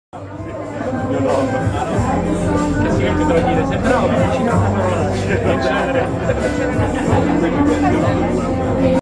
Che si mette a dire, sei bravo, vicino a